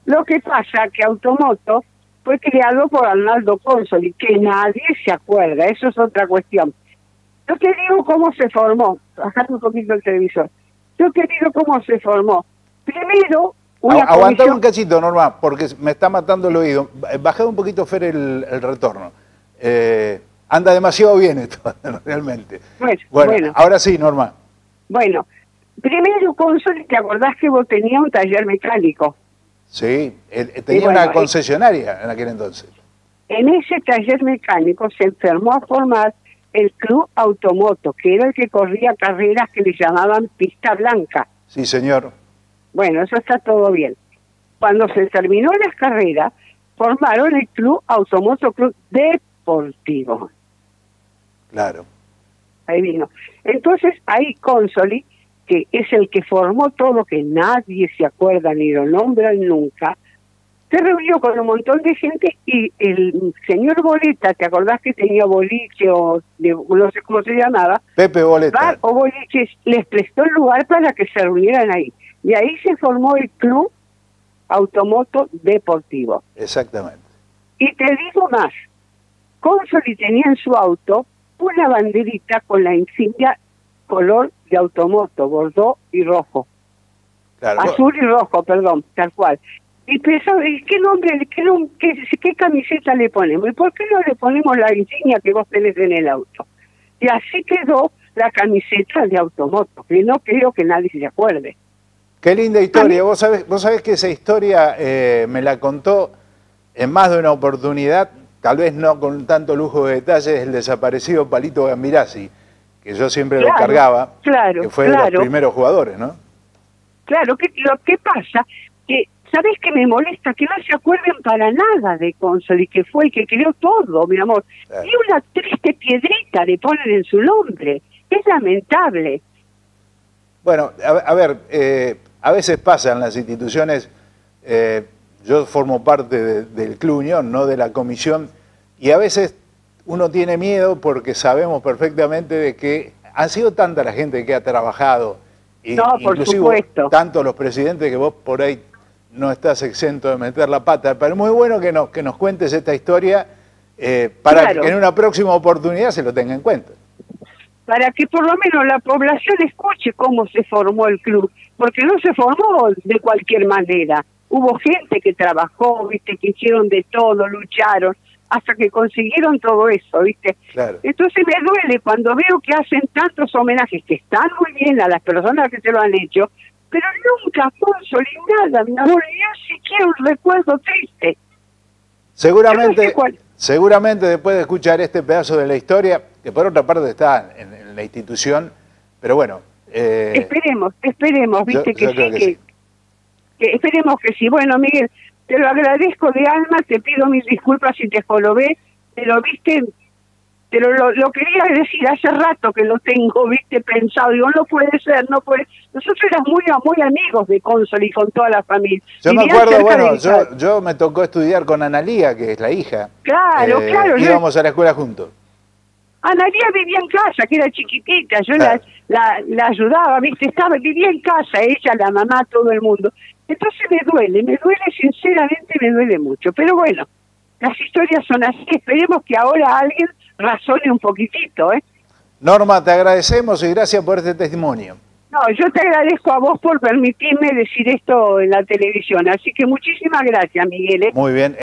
Lo que pasa que Automoto fue creado por Arnaldo Consoli, que nadie se acuerda, eso es otra cuestión. Yo te digo cómo se formó, bajate un poquito el televisor. Yo te digo cómo se formó. Primero, Aguantame un cachito, Norma, porque me está matando el oído. Bajad un poquito, Fer, el retorno. Anda demasiado bien esto, realmente. Bueno, ahora sí, Norma. Bueno, primero Consoli, ¿te acordás que vos tenías un taller mecánico? Sí, tenía una concesionaria en aquel entonces. En ese taller mecánico se enfermó a formar el Club Automoto, que era el que corría carreras que le llamaban pista blanca. Sí, señor. Bueno, eso está todo bien. Cuando se terminó las carreras, formaron el Club Automoto Club Deportivo. Claro. Ahí vino. Entonces, ahí Consoli, que es el que formó todo, que nadie se acuerda ni lo nombra nunca, se reunió con un montón de gente y el señor Boleta, ¿te acordás que tenía boliche o no sé cómo se llamaba? Pepe Boleta. Bar o boliches, les prestó el lugar para que se reunieran ahí. Y ahí se formó el Club Automoto Deportivo. Exactamente. Y te digo más, Consoli tenía en su auto una banderita con la insignia color de Automoto, bordó y rojo. Claro. Azul y rojo, perdón, tal cual. Y pensaba, ¿qué nombre, qué camiseta le ponemos? ¿Y por qué no le ponemos la insignia que vos tenés en el auto? Y así quedó la camiseta de Automoto, que no creo que nadie se acuerde. Qué linda historia. Vos sabés que esa historia me la contó en más de una oportunidad, tal vez no con tanto lujo de detalles, el desaparecido Palito Gambirassi, que yo siempre lo cargaba, que fue de los primeros jugadores, ¿no? Claro, lo que pasa, que ¿sabés qué me molesta? Que no se acuerden para nada de Consoli, que fue el que creó todo, mi amor. Y una triste piedrita le ponen en su nombre. Es lamentable. Bueno, a ver, a veces pasa en las instituciones, yo formo parte del Club Unión, no de la comisión, y a veces uno tiene miedo porque sabemos perfectamente de que han sido tanta la gente que ha trabajado, inclusive tanto los presidentes, que vos por ahí no estás exento de meter la pata, pero es muy bueno que nos cuentes esta historia para que en una próxima oportunidad se lo tenga en cuenta. Para que por lo menos la población escuche cómo se formó el club, porque no se formó de cualquier manera. Hubo gente que trabajó, viste, que hicieron de todo, lucharon, hasta que consiguieron todo eso, viste. Claro. Entonces me duele cuando veo que hacen tantos homenajes, que están muy bien a las personas que se lo han hecho, pero nunca Consoli nada, mi amor, yo siquiera un recuerdo triste. Seguramente después de escuchar este pedazo de la historia, que por otra parte está en la institución, pero bueno. Esperemos, viste, que esperemos que sí. Bueno, Miguel, te lo agradezco de alma, te pido mis disculpas si te jolobé, pero viste, pero lo quería decir hace rato que lo tengo, viste, pensado, digo, no puede ser, no puede. Nosotros éramos muy amigos de Consoli con toda la familia. Yo me acuerdo, bueno, yo me tocó estudiar con Analía, que es la hija. Claro. Íbamos a la escuela juntos. Analía vivía en casa, que era chiquitita, yo la ayudaba, viste, vivía en casa, ella, la mamá, todo el mundo. Entonces me duele, sinceramente me duele mucho. Pero bueno, las historias son así, esperemos que ahora alguien razone un poquitito, ¿eh? Norma, te agradecemos y gracias por este testimonio. No, yo te agradezco a vos por permitirme decir esto en la televisión, así que muchísimas gracias, Miguel, ¿eh? Muy bien.